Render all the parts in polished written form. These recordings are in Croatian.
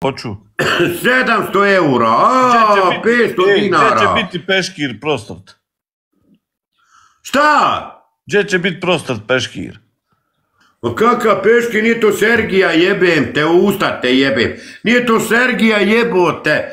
Poču. 700 eura, 500 dinara. Gdje će biti peškir prostrat? Šta? Gdje će biti prostrat peškir? O kakav peškir, nije to Sergija, jebem te, usta te jebem. Nije to Sergija, jebote.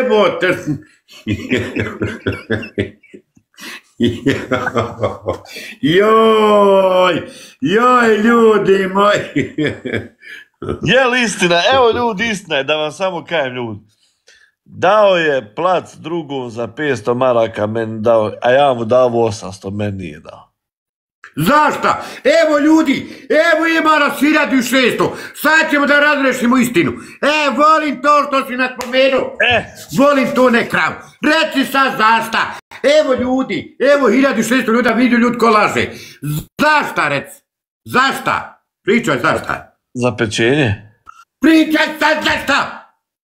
Joj, ljudi moji. Je li istina? Evo ljudi, istina je, da vam samo kajem ljudi. Dao je plac drugom za 500 maraka, meni dao, a ja mu dao 800, meni nije dao. Zašta? Evo ljudi, evo ima nas 1600, sad ćemo da razrešimo istinu. Volim to što si naspomenuo, volim to ne krav. Reci sad zašta? Evo ljudi, evo 1600 ljudi, vidi ljudi ko laže. Zašta reci? Zašta? Pričaj zašta? Za pečenje? Pričaj sad zašta?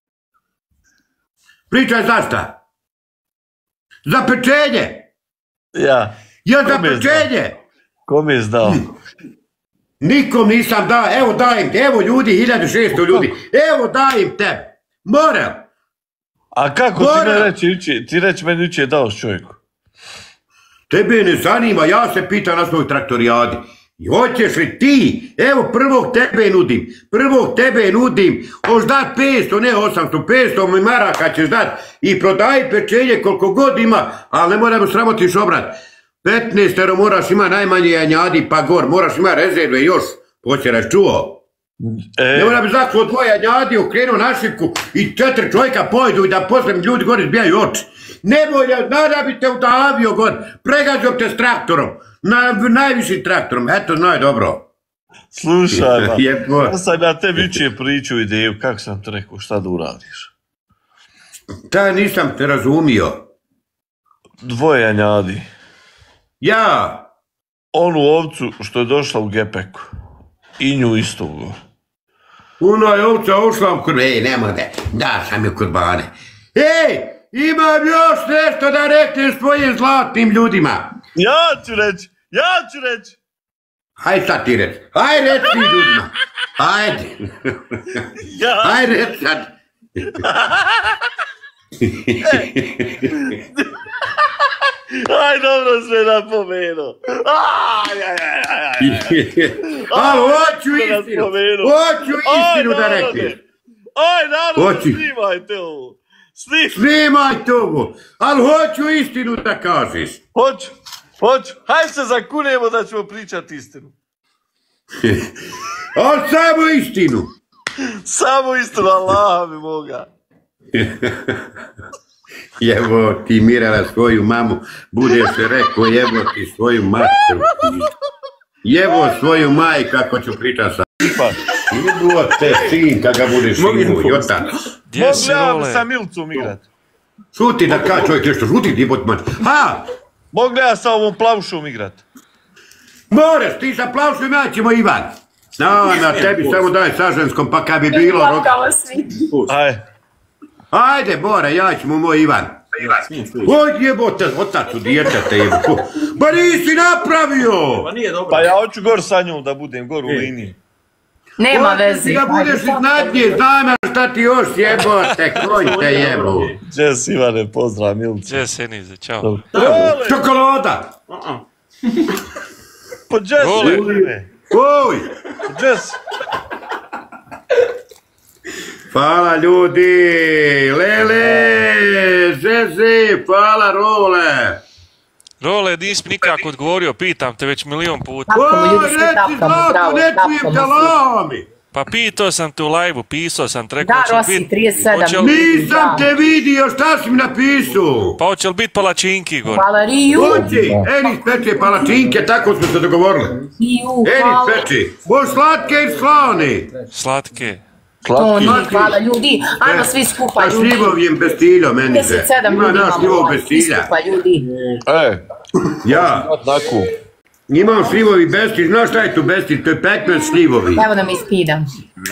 Pričaj zašta? Za pečenje? Ja. Ja za pečenje? Kom je zdao? Nikom nisam dao, evo dajem te, evo ljudi, 1600 ljudi, evo dajem te, moram. A kako ti me reći, ti reći meni jučer dao s čovjeku? Tebe ne zanima, ja se pitam na svoj traktorijadi. I hoćeš li ti, evo prvog tebe nudim, hoš dat 500, ne 800, 500 maraka ćeš dat i prodaj pečenje koliko god ima, ali ne moramo sramotiš obrat. 15 moraš ima najmanje janjadi pa gor, moraš ima rezerve još, počeraš čuo. Ne moram znati od tvoje janjadi okrenuo našivku i 4 čovjeka pojdu i da posle ljudi gore zbijaju oči. Nemoj, nada bi te udavio gor, pregazio te s traktorom, najvišim traktorom, eto znaj dobro. Slušaj, ja sam ja tebi jučer pričao ideju, kako sam te rekao, šta da uradiš? Ta nisam te razumio. 2 janjadi. Ja! Onu ovcu što je došla u gepeku. I nju isto ugo. Ona je ovca ušla u kurbane. Nemoj da sam je kurbane. Imam još nešto da rekneš svojim zlatnim ljudima. Ja ću reći. Hajde sad ti reći. Hajde reći ti ljudima. Hajde. Hajde reći sad. Aj, dobro sve napomenuo. Ali hoću istinu da rekneš. Aj, naravno, snimajte ovo. Snimajte ovo, ali hoću istinu da kažeš. Hoću. Hajde se zakunemo da ćemo pričati istinu. Ali samo istinu. Samo istinu, Allah mi moga. Jevo ti Mirala svoju mamu, budeš rekao jevo ti svoju matru. Jevo svoju majku kako ću pričati sa. Jevo te sin kada budeš imu, jota. Mogu ja sa Milcom igrat? Šuti da kada čovjek nešto žuti ti bot mač. Mogu ja sa ovom plavušom igrat? Moraš, ti sa plavušom ja ćemo Ivan. Na tebi samo daj sa ženskom pa kad bi bilo. Ajde, Bora, ja ću mu moj Ivan. Oj, jebote, otac u djetete jebote. Ba nisi napravio! Pa ja hoću gor sa njom da budem, gor u liniji. Nema veze. Da budeš iznadnije, znamo šta ti još jebote, konj te jebo. Džes Ivane, pozdrav Milce. Džes Enize, čao. Čokolada! Po Džes Ivane. Oj! Džes. Hvala ljudi, Lele, Zeze, hvala Role. Role, nisi mi nikako odgovorio, pitam te već milion puta. Reci Zlako, ne čujem te lami. Pa pitao sam te u live-u, pisao sam, rekao da, Rossi, 37. Nisam te vidio, šta si mi napisao? Pa hoće li biti palačinki gore? Hvala Riju. Hoće, Enis peče palačinke, tako smo se dogovorili. Enis peče, bo slatke i slane. Slatke. To nije, hvala ljudi, ajmo svi skupa ljudi. Pa šljivovijem bez stilja, meni se. 37 ljudi imamo, svi skupa ljudi. Ja. Imam šljivovi bez stilj, znaš šta je tu bez stilj, to je pekmen šljivovi. Evo da mi ispidam.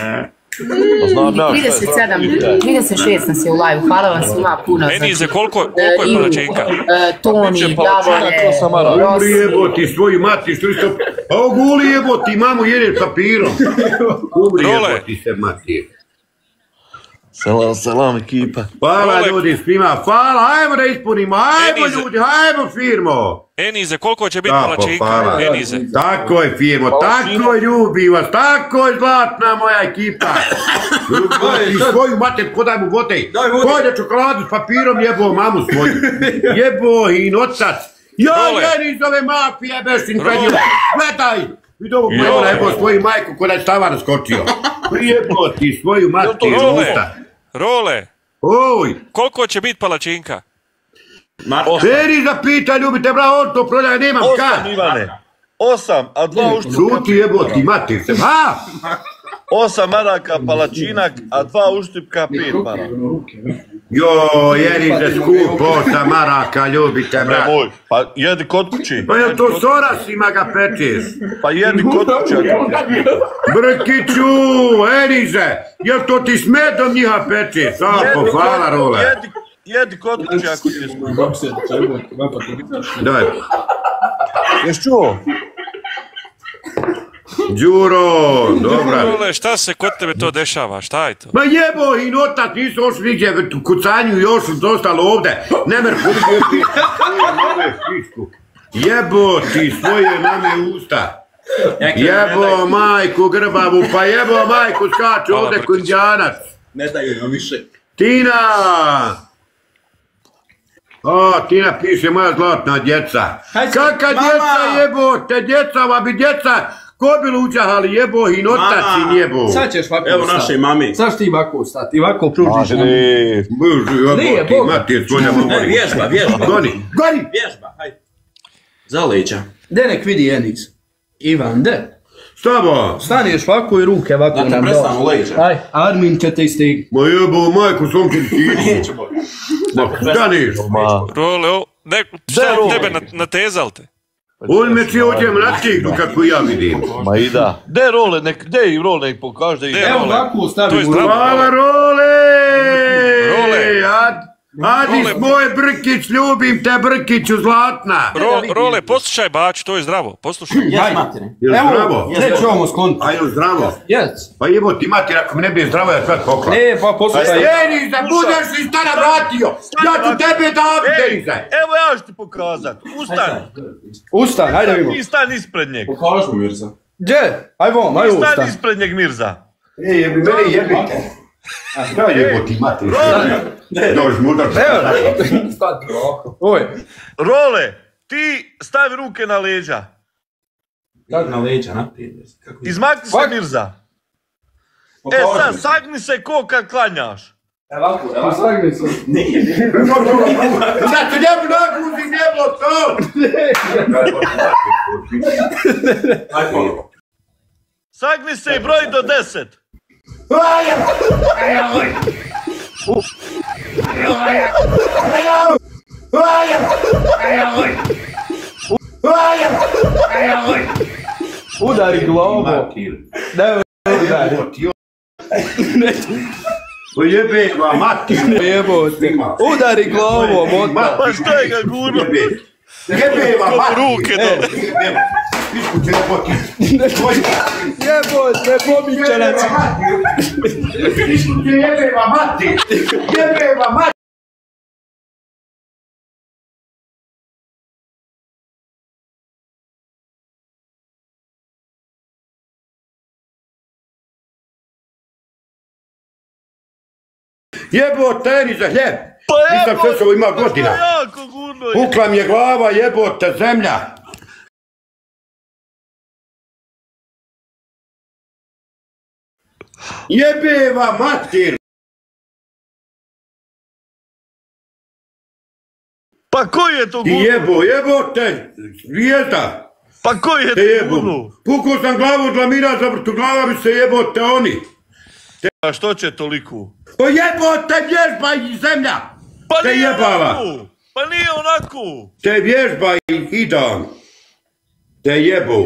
36 nas je u live, hvala vam svima puno. Enize, koliko je palačinka? Toni, Davore, Rossi. Guli jeboti svoju mati, što isto... A guli jeboti, mamu jede papirom. Guli jeboti se mati. Selam ekipa. Hvala ljudi svima, hvala, ajmo da ispunimo, ajmo ljudi, ajmo firmo. Enize, koliko će biti palačinka? Enize. Tako je firmo, tako je ljubi vas, tako je zlatna moja ekipa. Ljubi svoju mater, ko daj mu vode. Pojde čokoladu s papirom, jebo mamu svoju. Jebo i otac. Joj, iz ove mafije, beštin prednju. Gledaj. Vidi ovog mojona, jebo svoju majku koja je stava naskočio. Jebo ti svoju mater. Role. Oj. Koliko će biti palačinka? Veri da pita, ljubite, bra, on to prodaje, nemam kad. 8, Ivane. 8, a 2 uštipka. Žuti jeboti, mater se. Ha! 8 maraka palačinak, a 2 uštipka 5 maraka. Joj, Enize skup 8 maraka, ljubite, brat. Nemoj, pa jedi kod kući. Pa jel to Sorasima ga pečeš? Pa jedi kod kući. Brkiću, Enize, jel to ti s medom njiha pečeš? Sapo, hvala, Role. Jedi kod kući ako ti skup. Daj. Ješ čuo? Đuro, dobra. Role, šta se kod tebe to dešava? Šta je to? Ma jebo i notat, nisu još niđe kucanju još dostalo ovde. Nemer kuđe svoje nove špičku. Jebo ti svoje mame usta. Jebo majku grbavu, pa jebo majku skače ovde kunđanac. Ne daju joj više. Tina! Tina piše moja zlatna djeca. Kaka djeca jebote, djeca, va bi djeca. Ko bi luđahali jebo i notaci jebo? Sad ćeš ovako evo naše mami. Sad ćeš ti ovako stati, ovako pružiš. Nije, Bog. Ne, vježba. Goni. Vježba, hajde. Za leđa. De nek vidi Enis. Ivan, de. Stava. Staneš ovako i ruke ovako nam dođe. Da te prestanu leđa. Aj, Armin će te istigni. Ma jebo, majku svom će ti ići. Staneš. Role, šta tebe natezal te? On me će ovdje mlatignu kako ja vidim. Ma i da. De Role, de i Role nek pokaže. Evo ovako stavim u ruku. Hvala Role! Adis moj Brkić, ljubim te Brkiću zlatna. Role, poslušaj bač, to je zdravo, poslušaj. Jes materi. Evo zdravo? Neću ovamo skloniti. Ajde zdravo? Jes. Pa jebo ti mater, ako mi ne bi zdravo ja sad pokla. Ne, pa poslušaj. Enize, budeš li stana vratio? Ja ću tebe daviti, Enize. Evo ja ću ti pokazat. Ustan, hajde vidimo. Ti stan ispred njeg. Pokaži mu Mirza. Gdje? Aj vom, aj ustan. Ti stan ispred njeg Mirza. Jebi, mene jebite. Da jebo ti mater. Dođi mudar. Oj. Role, ti stavi ruke na leđa. Kako na leđa, naprijed? Izmakni se Mirza. Sad, sagni se ko kad klanjaš. Evo, sagni se. Da se ne bi nagruzi nebo to! Sagni se i broj do 10. Udari glavu. Ne udari. Jebe vam mati. Jebote. Udari glavom, odmah. Pa što je ga gurno? Jebe vam mati. Ruke dole. Jebote, pomiće nas. Jebe vam mati. Jebe vam mati. Jebote, Enize, hljeb! Nisam sve što ima godina. Pukla mi je glava, jebote, zemlja. Jebe vam mater! Pa koji je to gurno? Jebote, zvijezda! Pa koji je to gurno? Pukao sam glavu od lamira, zavrtu glava bi se jebote oni. A što će toliko? Pa jebote, vježba i zemlja! Pa nije onako! Pa nije onako! Te vježba i idam. Te jebu.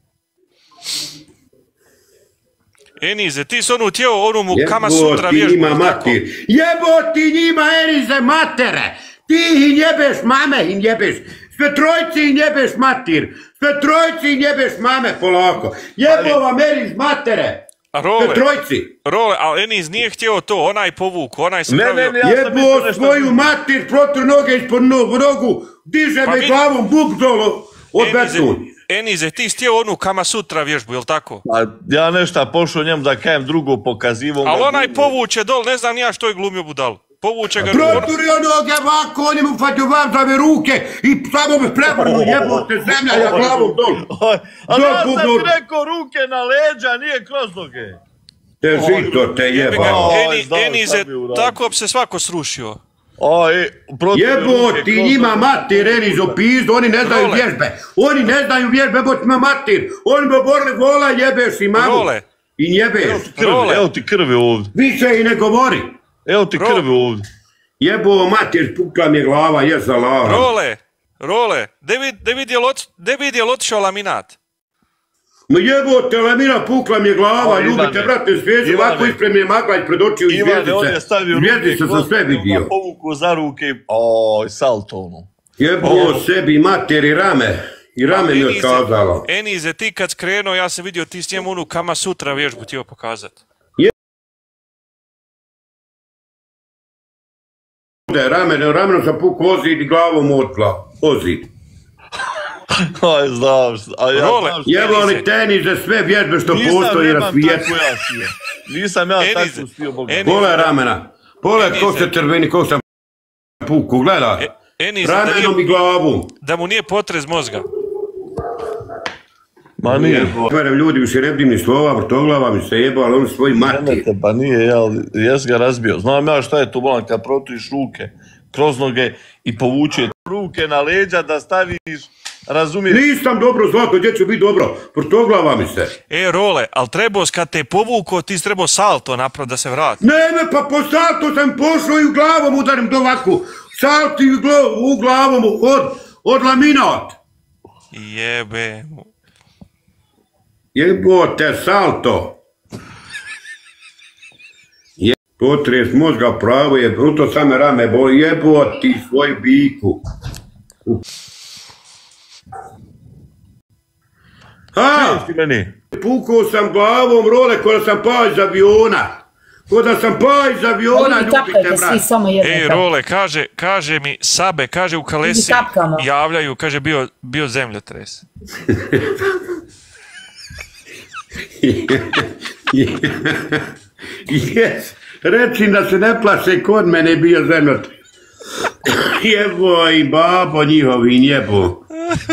Enize, ti si onu tijelo, onu mu kama sutra vježbu. Jebo ti njima, Enize, matere! Ti ih njebeš, mame ih njebeš. Sve trojci ih njebeš, mater. Sve trojci ih njebeš, mame, polako. Jebo vam, Eniz, matere! Role, ali Eniz nije htio to, onaj povuku, onaj se pravio... Jebo svoju matir, protiv noge ispod nogu, diže me glavom bubzolo od betun. Enize, ti si htio onu Kama Sutra vježbu, jel tako? Ja nešto pošao njemu da kajem drugo pokazivom. Ali onaj povuče dol, ne znam ja što je glumio budal. Povuče ga... Proturio noge ovako, on je mu fatio vazave ruke i samo me prevrnu, jebote zemlja, ja glavom dol. Ali ja sam ti rekao ruke na leđa, nije kroz noge. Te žito te jebao. Enize, tako bi se svako srušio. Jebo ti njima mater, Enizo, pizdu, oni ne znaju vježbe. Oni ne znaju vježbe, bo ti ma mater. Oni bi borili vola, jebeš i mamu. I njebeš. Evo ti krvi ovdje. Više i ne govori. Evo ti krvi ovdje. Jebo mater, pukla mi je glava, je za lava. Role, de vidi otišao laminat? Ma jebote, laminat, pukla mi je glava, ljubite, brate, svježi, ovako ispred mi je magla i pred očiju i zvijezdice sam sve vidio. Povuku za ruke i saltovnu. Jebo sebi mater i rame mi otkazalo. Enize, ti kad skrenuo, ja sam vidio ti s njemu onu Kama Sutra vježbu ti joj pokazat. Ramenom sam pukao ozid i glavom otkla. Ozid. Aj, znam što. Jebo li tenis za sve vježbe što postoji na svijetu. Nisam ja tako uspio Boga. Pole ramena. Pole ko se trveni, ko sam pukao, gledaj. Ramenom i glavom. Da mu nije potrez mozga. Ma nije. Verem ljudi više ne bdim ni slova, vrtoglava mi se jebao, ali on svoj mati. Pa nije, jes ga razbio. Znam ja šta je to bolan kad protujiš ruke kroz noge i povuče ruke na leđa da staviš, razumiješ? Nisam dobro zlato, gdje ću biti dobro, vrtoglava mi se. Role, ali trebao kad te povuko, ti trebao salto napraviti da se vrati. Ne, pa po salto sam pošao i u glavom udarim do ovako. Salto i u glavom od laminat. Jebe mu. Jebote, salto. Potres mozga pravo je, bruto same rame boli, jeboti svoju biku. Pukao sam glavom, Role, ko da sam pao iz aviona. Ko da sam pao iz aviona, ljubite brat. Role, kaže mi Sabe, kaže u Kalesi javljaju, kaže bio zemljotres. Reci da se ne plaše, kod mene bio zemljotres. Jebo i babo njihovi, jebo.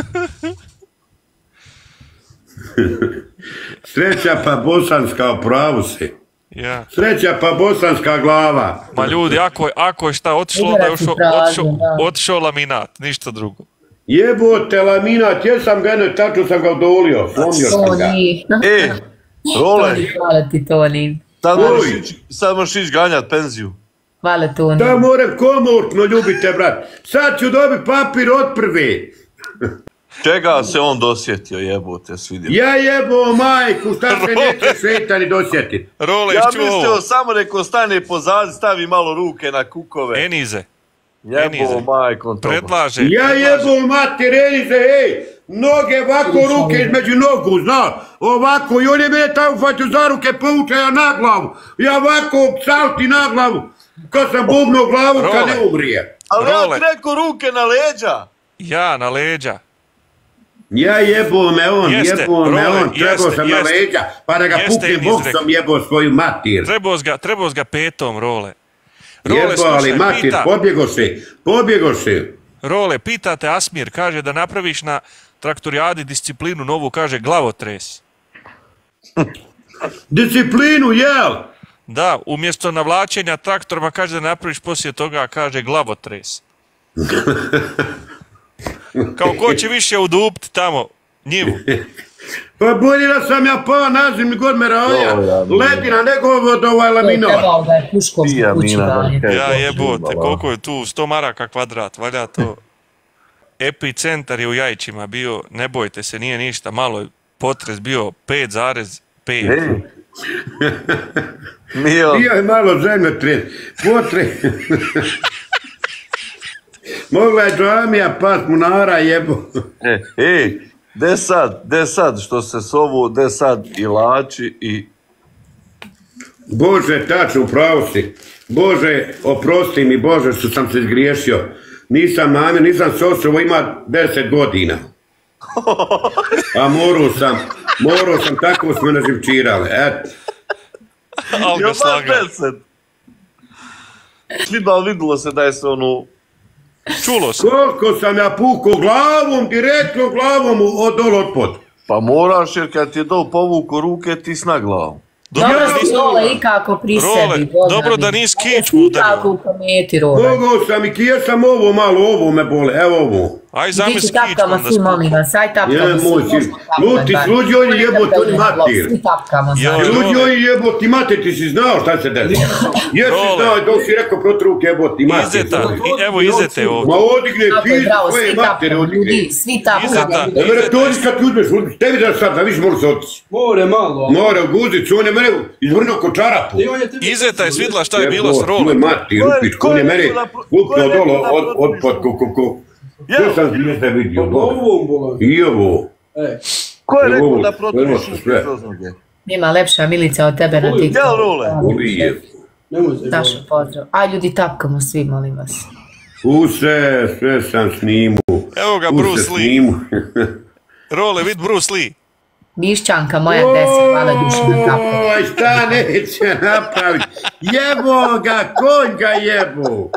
Sreća pa bosanska, pravu se. Sreća pa bosanska glava. Ma ljudi, ako je šta otišlo, da je otišao laminat, ništa drugo. Jebote laminat, jesam ga tačno sam ga odolio, slomio sam ga. Role. Hvala ti, Toni. Sad možeš ići ganjat penziju. Hvala, Toni. Da moram komortno, ljubite, brat. Sad ću dobiti papir od prve. Čega se on dosjetio, jebote, svidio? Ja jebo majku, šta se neće šetani dosjetiti? Ja mislio, samo neko stane pozadi, stavi malo ruke na kukove. Enize. Jebo majkom to. Predlaže. Ja jebo mater, Enize, ej. Noge ovako, ruke između nogu, zna. Ovako, i on je mene tamo fatio za ruke, povuče ja na glavu. Ja ovako salti na glavu. Kad sam bubnuo glavu, kad ne umrije. Ali ja ti rekao ruke na leđa. Ja, na leđa. Ja jebo me on, trebao sam na leđa, pa da ga puknem boksom jebo svoju matir. Trebao ga petom, Role. Jebo, ali matir, pobjego se. Role, pitate Asmir, kaže da napraviš na traktorijadi disciplinu novu, kaže glavotres. Disciplinu, jel? Da, umjesto navlačenja traktorima kaže da napraviš poslije toga, kaže glavotres. Kao ko će više udupiti tamo njivu. Pa bolje da sam ja pao nazim god me raja, ledina nego od ovaj laminat. Trebao ga je puškom kući dalje. Ja jebote, koliko je tu, 100 maraka kvadrat, valja to. Epicentar je u Jajićima bio, ne bojte se, nije ništa, malo je potres bio 5,5. Bio je malo zemljotres, potres. Mogla je džamija pas munara jebo. De sad što se sovu, de sad i lači i Bože, tačno, upravo si. Bože, oprosti mi, Bože, što sam se zgriješio. Nisam namjer, nisam sosovo, ima 10 godina. A morao sam, tako smo naživčirali, eto. Ali ga slaga. Slima, ali vidilo se da je se ono... Čulo se. Koliko sam ja pukao glavom, direktno glavom od pod. Pa moraš, jer kad ti je do povuko ruke, ti sna glavom. Dobro si Role ikako pri sebi. Dobro da nisi kičmu udario. Ikako u pameti Role. Mogao sam i kijesam ovo malo, ovo me bole, evo ovo. Aj zamisli Ti tapkama kičmom da svi, molim vas, aj tapkama svi. Luti, sluđi on je jeboti mater. Svi tapkama Sluđi on je jeboti mater, ti si znao šta se desi. Jesi znao, dok si rekao proti ruke jeboti mater. Izeta, evo Izete ovdje. Ma odigne pizdu svoje matere, odigne. Svi tapkama. Mene to odiš kad ti uzmeš, tebi da sad, da viš možeš otići. More malo. More, guzicu, on je mene izvrnuo ko čarapu. Izeta je svidla šta je bilo s Rolem. Mati, rupić, on je mene upno dolo od ko. Što sam zvijezda vidio? I ovo. Ko je rekao da protuviš ruke kroz noge? Nema lepša Milica od tebe na TikToku. Jel Role? Ovi je. Daša pozdrav. Aj ljudi tapkamo svi, molim vas. Sve sam snimu. Evo ga Bruce Lee. Role, vid Bruce Lee. Mišćanka moja 10, hvala duši na tapu. Oj, šta neće napraviti? Jebo ga, konj ga jebo.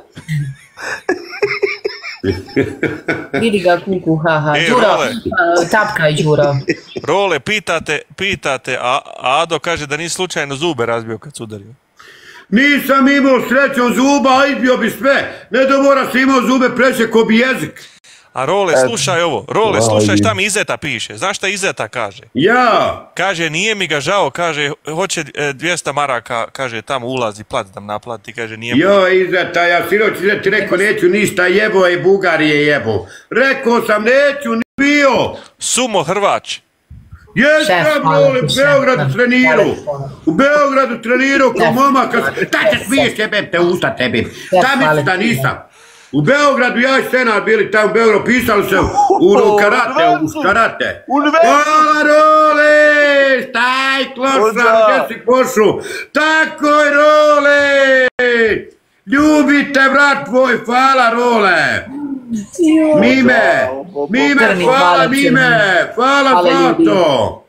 Vidi ga kuku, haha. Đuro, tapkaj Đuro. Role, pitate, a Ado kaže da nisi slučajno zube razbio kad su udario. Nisam imao srećom zuba, a izbio bi sve. Ne da mora se imao zube preše ko bi jezik. A Role, slušaj ovo. Role, slušaj šta mi Izeta piše. Znaš šta Izeta kaže? Ja. Kaže, nije mi ga žao, kaže, hoće 200 maraka, kaže, tamo ulazi, plac da naplati, kaže, nije mi... Jo, Izeta, ja sinoć ti rekao, neću ništa jebo i Bugarije jebo. Rekao sam, neću, ni bio. Sumo Hrvač. Jesam, Role, u Beogradu trenirao. U Beogradu trenirao kao momak. Taj te smiješ jebem te usta tebi. Šta misliš da nisam? U Beogradu, ja i Senad bili tamo u Beogradu, pisali se u karate. Hvala Role, staj klošar, gdje si pošao? Tako je Role, ljubite brat tvoj, hvala Role. Mime, hvala Mime, hvala Zlato.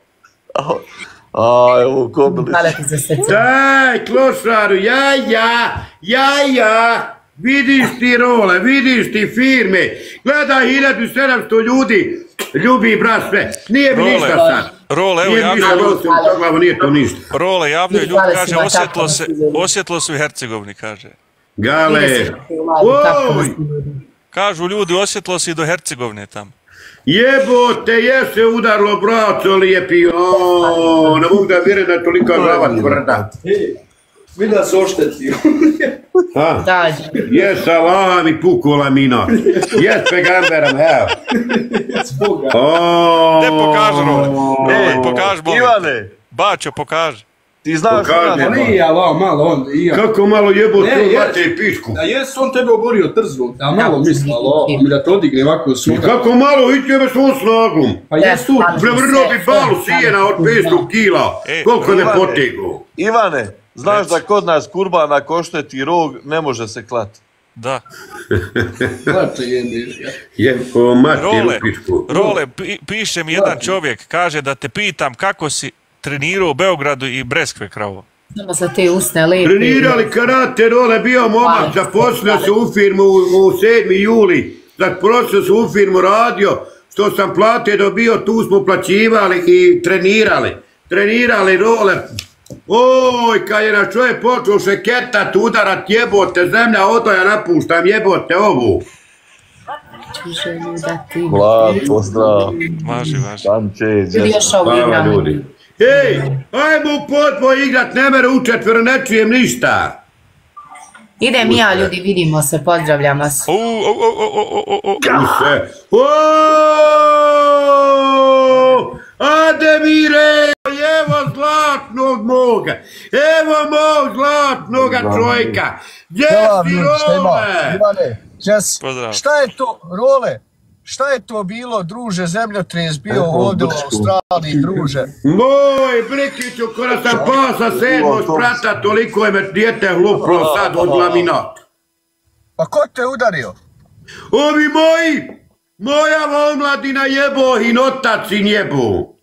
Evo, kobili. Hvala ti za srce. Daj klošaru, ja. Vidiš ti Role, vidiš ti firme, gledaj 1700 ljudi, ljubi brat sve, nije mi ništa sad. Role, evo javljaju. Nije to ništa. Role, javljaju ljudi, kaže, osjetlo se u Hercegovini, kaže. Gale, oj! Kažu ljudi, osjetlo se i do Hercegovine tamo. Jebote, je se udarlo braco lijepi, ne mogu da vjerujem da je tolika glava tvrda. Vidio se oštetio. Je salami pukula mino. Je pegamberam, evo. Ne pokaži Role. Pokaži, molim. Ivane. Bačo, pokaži. Ti znaš šta? Nije, malo on. Kako malo jebote, mate i pičku. Da jes on tebe oborio trzom. Da malo misli, ali da te odigne ovako svuda. Kako malo, i tebe svom snagom. Pa jes tu. Prevrnuo bi balu sijena od 500 kila. Koliko ne potegu. Ivane, znaš da kod nas kurbana košteti rog ne može se klati. Da. Role, piše mi jedan čovjek, kaže da te pitam kako si trenirao u Beogradu i Breskve kravo. Samo za te usne lepe. Trenirali karate, Role, bio momak, zaposlio se u firmu u 7. juli. Zaposlio se u firmu radio, što sam plate dobio, tu smo plaćivali i trenirali. Trenirali Role. Oj, kad je na čovjek počeo šeketat, udarat, jebote, zemlja odoja napuštam, jebote ovu. Vlad, pozdrav. Važi. Hvala ljudi. Ej, ajmo u podvoj igrat, ne mere u četvero, ne čujem ništa. Idem ja, ljudi, vidimo se, pozdravljam vas. Ademire, evo zlatnog moga, evo mog zlatnoga čovjeka. Gdje si Role? Ivane, šta je to, Role? šta je to bilo, druže, zemljotres bio ovdje u Australiji, druže? Moj, Brikiću, kada sam pao sa 7. sprata, toliko je me dijete hluplo sad od laminat. Pa ko te udario? Ovi moji, moja omladina jebo i notacin jebo.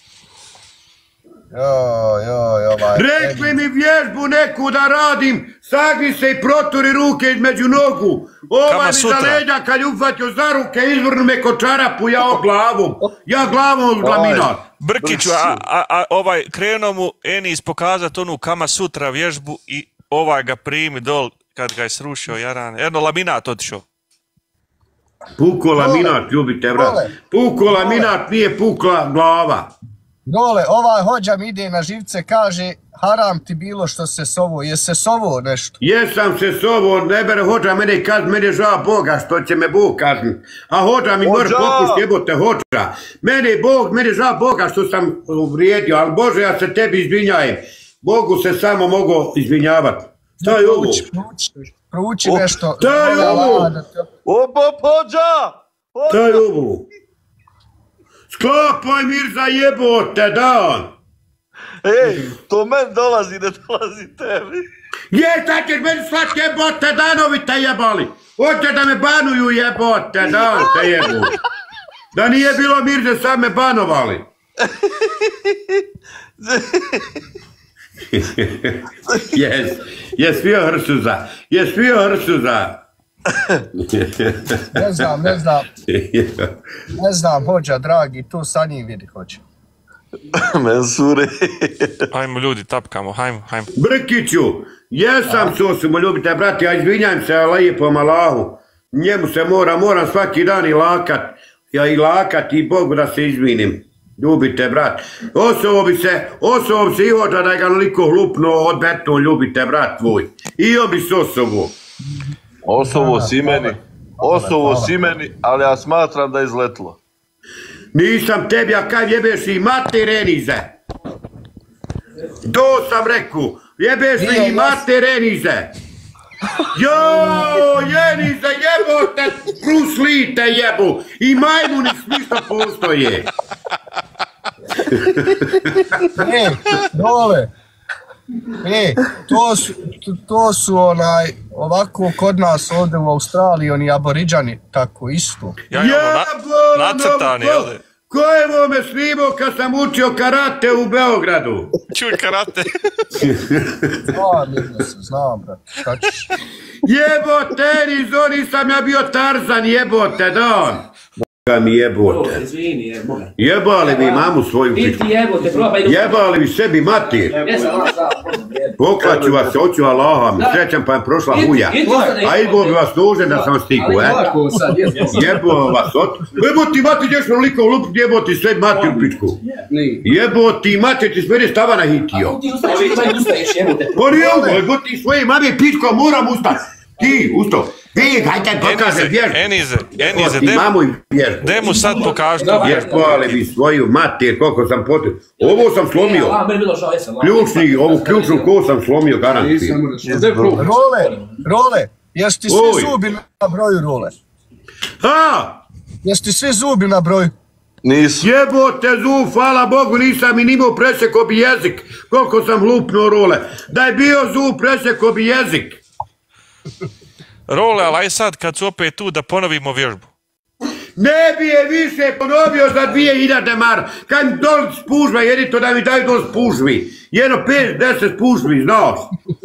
Rekli mi vježbu neku da radim, sagni se i proturi ruke između nogu. Ovaj mi za leđa kad je uhvatio za ruke, izvrnu me ko čarapu, ja glavom u laminat. Brkiću, a ovaj krenuo mu Enis pokazat onu Kama Sutra vježbu i ovaj ga primi dol kad ga je srušio Jaran. Jedno laminat otišao. Puko laminat, ljubite vrat. Puko laminat, nije pukla glava. Dole, ovaj hođa mi ide na živce, kaže, haram ti bilo što se sovo, je se sovo nešto? Jesam se sovo, ne bere hođa mene kazni, mene je žao Boga što će me Bog kazniti. A hođa mi mora popušti, jebote hođa. Mene je žao Boga što sam uvrijedio, ali Bože, ja se tebi izvinjajem. Bogu se samo mogu izvinjavati. Šta je ovo? Prouči nešto. Šta je ovo? Hođa! Šta je ovo? Sklopaj Mirza jebote, dan! Ej, to meni dolazi, ne dolazi tebi. Šta ćeš meni slat jebote, danovi te jebali! Hoće da me banuju jebote, dan te jebu. Da nije bilo Mirze, sad me banovali. Jes bio Hrsuza, Ne znam, hođa, dragi, tu sa njim vidi, hođa. Mensure. Hajmo ljudi, tapkamo, hajmo. Brkiću, jesam sosumo, ljubite, brati, ja izvinjam se lijepom Allahu. Njemu se moram svaki dan i lakat. Ja i lakat i Bogu da se izvinim. Ljubite, brat. Osovo bi se i hođa da je ga naliko hlupno od beton, ljubite, brat tvoj. I on bi se osovo. Osovo si meni, ali ja smatram da je izletilo. Nisam tebi, a kaj jebeš i mate Renize. To sam rekao, jebeš li i mate Renize. Joj, Renize, jebote, Bruce te jebu. I majmuni smišno postoje. Dole. To su ovako kod nas ovdje u Australiji, oni aboriđani, tako isto. Nacrtani, jel? Ko je me snimao kad sam učio karate u Beogradu? Čuj karate. Znam, brat, šta ćeš? Jebote, Arizoni sam ja bio Tarzan, jebote, da. Mi jebote. Jebali bi mamu svoju pičku. Jebali bi sebi matir. Poklaću vas, hoću Allaha, mi srećam pa je prošla huja. A izbo bi vas dužen da sam stiku, Jebo vas, jebo ti matir, ćeš me liko lup, jebo ti sve matir u pičku. Jebo ti matir, ti sve stava na hitio. Pa nije ovo, jebo ti svoje mame pičko, moram ustati. Ti, usto. Ti, hajte pokaže vježbu. Enize, de mu sad pokaži to vježbu. Jebali bi svoju mater, koliko sam potrebno. Ovo sam slomio. Ovu ključnu ko sam slomio, garantijem. Role, jesu ti svi zubi na broju, Role? Jesu ti svi zubi na broju? Nisu. Jebote zub, hvala Bogu, nisam i nimao, presjeko bi jezik. Koliko sam hlupno, Role. Da je bio zub, presjeko bi jezik. Role, ali aj sad kad su opet tu da ponovimo vježbu. Ne bi je više ponovio za 2000 mara. Kad mi dol spužva, jer je to da mi daju dol spužvi. Jedno 5-10 spužvi, znaš.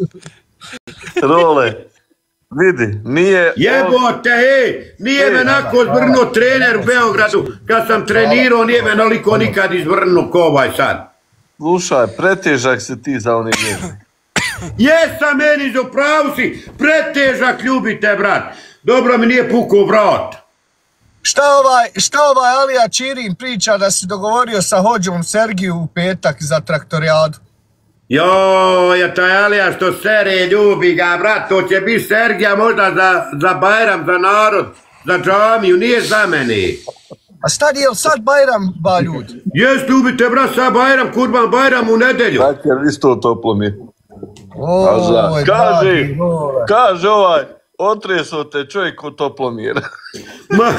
Role, vidi, nije... Jebote, nije me nako zvrnuo trener u Beogradu. Kad sam trenirao, nije me naliko nikad izvrnuo ko ovaj sad. Slušaj, pretežak si ti za oni vježbi. Jesam, meni za pravu si, pretežak ljubite, brat. Dobro mi nije pukao vrat. Šta ovaj Alija Čirin priča da si dogovorio sa hođom Sergiju u petak za traktorijadu? Joj, taj Alija što sere ljubi ga, brat, to će biti Sergija možda za Bajram, za narod, za džamiju, nije za mene. A šta je sad Bajram, ba ljudi? Jes, ljubite, brat, sad Bajram, kurban Bajram u nedelju. Dakle, isto toplo mi. Kaže ovaj, otresao te čovjek od toplomjera. Ma...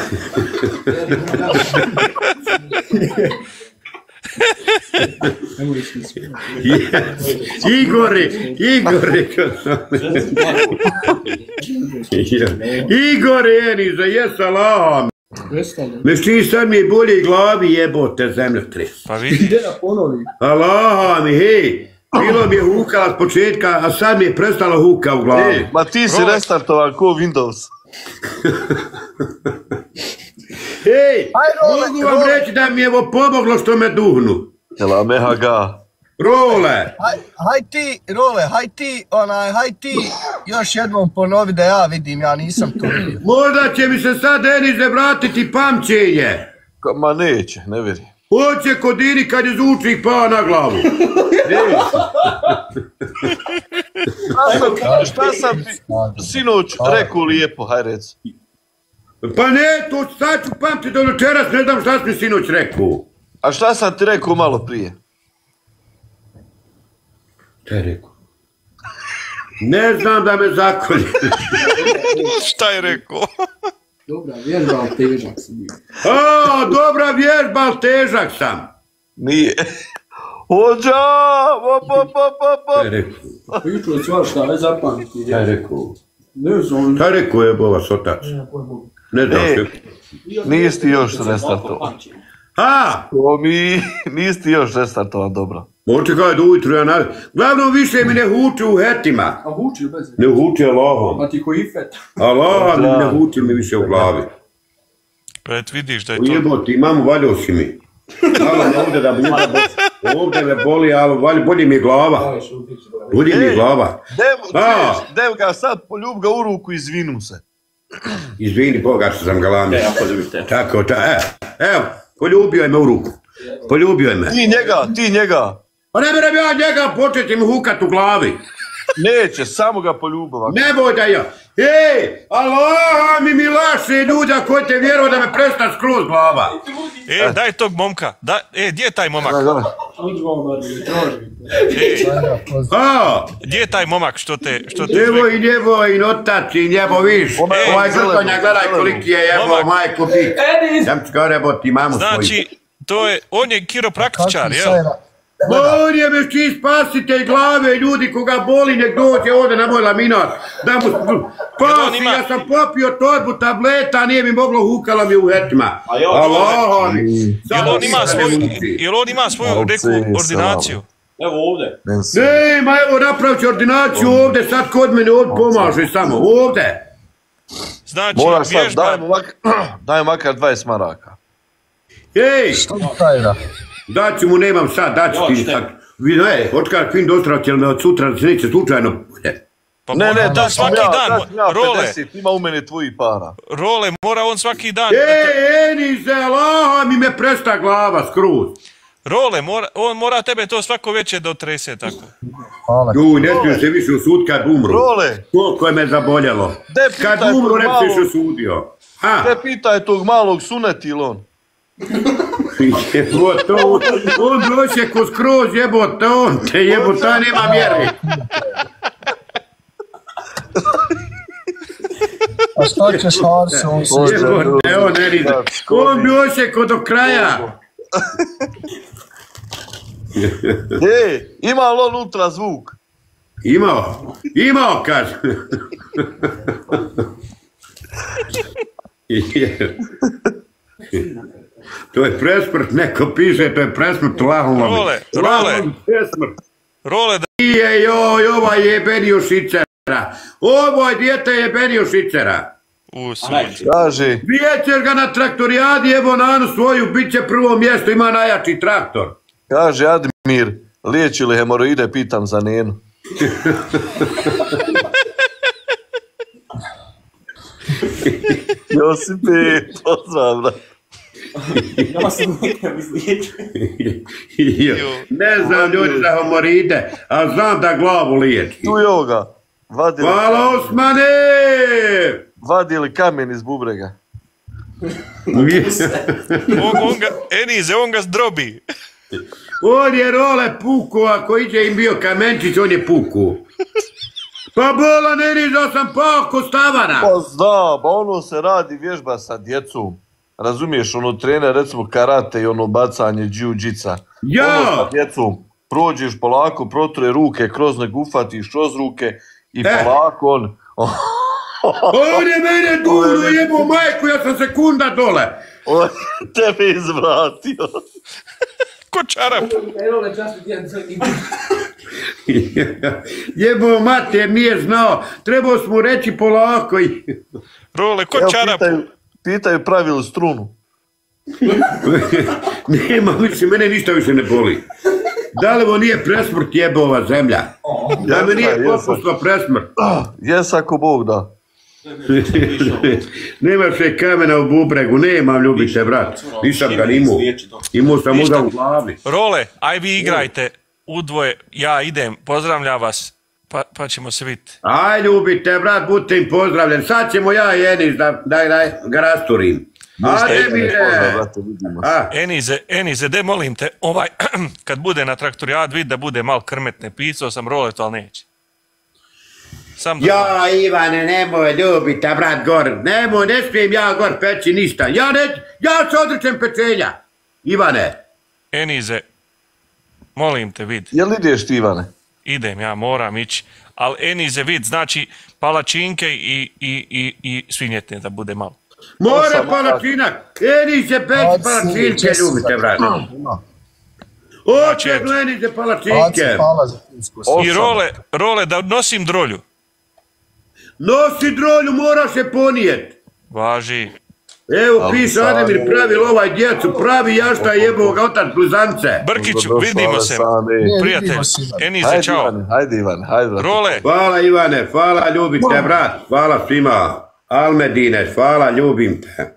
Igore, Eniza, jes Allahom. Meš ti sad mi je bolje glavi jebote zemljotres. Pa vidi. Allahom, hej. Bilo mi je hukala s početka, a sad mi je prestala huka u glavi. Ma ti si restartovan ko Windows. Hej, mogu vam reći da mi je ovo pomoglo što me duhnu. Jela meha ga. Role. Haj ti još jednom ponovi da ja vidim, ja nisam to vidio. Možda će mi se sad Enize vratiti pamćenje. Ma neće, ne veri. Hoće kod Iri kad je zvučnik pao na glavu. Šta sam ti sinoć rekao lijepo, haj rec. Pa ne, to sad ću pamtiti do večeras, ne znam šta si mi sinoć rekao. A šta sam ti rekao malo prije? Šta je rekao? Ne znam da me zakolje. Šta je rekao? Dobra vježba, ali težak sam bio. A, dobra vježba, ali težak sam. Nije. Hođa! Šta je rekao? Priču od svašta, aj zapamiti. Šta je rekao? Ne znam. Šta je rekao je Bovac otac? Ne znam što. Nisi ti još restartovan. A! To mi, nisi ti još restartovan, dobro. Možete kao da ujutru ja navijem. Glavno više mi ne huče u hetima. A huči bez? Ne huče Allahom. Pa ti ko ifet. Allahom ne huče mi više u glavi. Pa vidiš da je to... Ujeboti, mamu valjao si mi. Malo me ovdje da bude, ovdje me boli, ali bolje mi je glava. Bolje mi je glava. Dev ga sad, poljub ga u ruku i izvinu se. Izvini Boga što sam ga lamio. Tako, evo, poljubio je me u ruku. Poljubio je me. Ti njega. Pa ne moram ja njega početi mi hukat u glavi. Neće, samo ga poljubava. Ne boj da ja. Ej, Allah mi laše ljuda koji te vjeruju da me presta skroz glava. Daj tog momka. Gdje je taj momak? Gdje je taj momak što te... Njevoj otac i njevoj viš. Ovaj grtonja gledaj koliki je jebao majku ti. Sam ću kao reboti mamu svoju. Znači, on je kiropraktičar, jel? On je već spasitelj glave, ljudi koga boli nek dođe ovdje na moj laminat. Da mu spasi, ja sam popio torbu tableta, nije mi moglo, hukala mi u hetima. Jel on ima svoju neku ordinaciju? Evo ovdje. Ne, ma evo napravit ću ordinaciju ovdje, sad kod mene ovdje pomaže samo, ovdje. Znači, vježba... Daj makar 20 maraka. Ej! Što taj da? Daću mu, nemam sad, daću ti sad. Ne, otkar Kvin dostrati, ali od sutra se neće slučajno... Ne, da svaki dan, Role. 50, ima u mene tvoji para. Role, mora on svaki dan... Enize, Allah mi me presta glava skroz. Role, on mora tebe to svako večer da otrese, tako. Ne smiju se više usud kad umru. Role. Koliko je me zaboljelo. Kad umru ne bi se usudio. Te pitaj tog malog sunetila on. On doće ko skroz jebota, on te jebota nema vjeri. A što ćeš Harse, on se... On doće ko do kraja. Ima li on unutra zvuk? Imao, kaže. To je presmrt, neko piše, to je presmrt lahom. Role, da... Ovaj je benio šicera. Ovo dijete je benio šicera. Kaže. Vijećer ga na traktorijadi, evo nanu svoju, bit će prvo mjesto, ima najjači traktor. Kaže Admir, liječi li hemoroide, pitam za Nenu. Josipe, pozdrav, da. Ne znam ljudi za hemoroide, ali znam da glavu liječi. Tu je ga. Hvala Osmane! Vadili kamen iz bubrega. Enize, on ga zdrobi. On je Role puku, ako iđe im bio kamenčić, on je puku. Pa bola, ne nizao sam pao ko stavana. Pa znam, ono se radi vježba sa djecom. Razumiješ, ono trener recimo karate i ono bacanje jiu-jitsa. Ja! Ono sa djecom, prođeš polako, proture ruke, kroz nek ufatiš kroz ruke i polako on... On je mene duro jebo majku, ja sam sekunda dole. On tebe izvratio. Ko čarap. Jebo mater, nije znao. Trebao smo reći polako. Role, ko čarap. Pitaju pravili strunu. Nema, mislim, mene ništa više ne boli. Da li ovo nije presmrt jebe ova zemlja? Da me nije popustila presmrt? Jes ako Bog da. Nemaš je kamena u bubregu, nemam ljubite, brat. Nisam ga imao. Imao sam uda u glavi. Role, aj vi igrajte udvoje, ja idem, pozdravljam vas, pa ćemo se vidjeti. Aj ljubite, brat, budite im pozdravljen. Sad ćemo ja i Enis da ga rasturim. Ajde mire! Enize, de molim te, kad bude na traktorijad, vid da bude mal krmetne, pisao sam Roletu, ali neće. Ja, Ivane, nemoj ljubite, brat, gor. Nemoj, ne smijem ja gor peći ništa. Ja se odričem pečenja. Ivane. Enize, molim te, vid. Jel ideš ti, Ivane? Idem, ja moram ići. Ali Enize, vid, znači palačinke i svinjetne da bude malo. More palačinak. Enize, peći palačinke, ljubite, brat. Oče, Enize, palačinke. I Role, da nosim drolju. Nosi drolju, mora se ponijet. Važi. Evo piše Ademir, pravi ovaj djecu, pravi jašta jebog otac blizance. Brkiću, vidimo se, prijatelj. Enize, čao. Hajde Ivane, hajde. Role. Hvala Ivane, hvala, ljubim te, brat. Hvala svima. Almedine, hvala, ljubim te.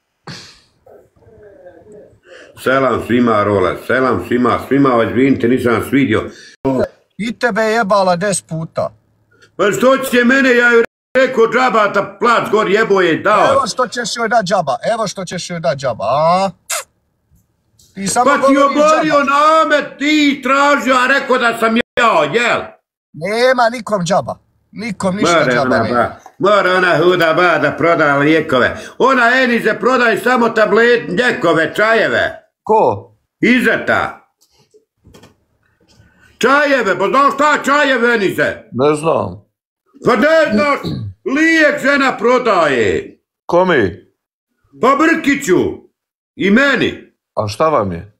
Selam svima, Role, selam svima vas vidite, nisam vas vidio. I tebe je jebala 10 puta. Pa što će mene, ja joj rekao džaba, da plac gor jebo je dao. Evo što ćeš joj dat džaba, a? Pa ti oborio namet, ti tražio, a rekao da sam ja, jel? Nema nikom džaba. Nikom ništa džaba nema. Mora ona huda ba da proda lijekove. Ona Enize prodaje samo tablet, lijekove, čajeve. Ko? Izeta. Čajeve, pa znaš šta čajeve, Enize? Ne znam. Pa ne znaš, lijek žena prodaje. Komi? Pa Brkiću. I meni. A šta vam je?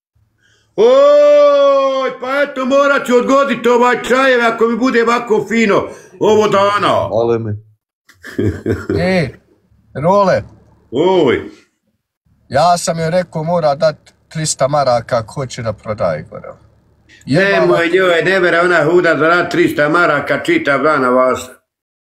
Oj, pa eto morat ću odgoditi ovaj čajeve ako mi bude ovako fino ovo dana. Mole mi. Role. Oj. Ja sam joj rekao mora dati 300 maraka ako hoće da prodaje gore. Nemoj njoj, ne vera ona huda da radi 300 maraka čitav dan na vas.